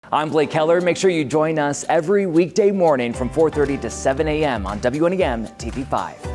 I'm Blake Keller. Make sure you join us every weekday morning from 4:30 to 7 a.m. on WNEMTV5.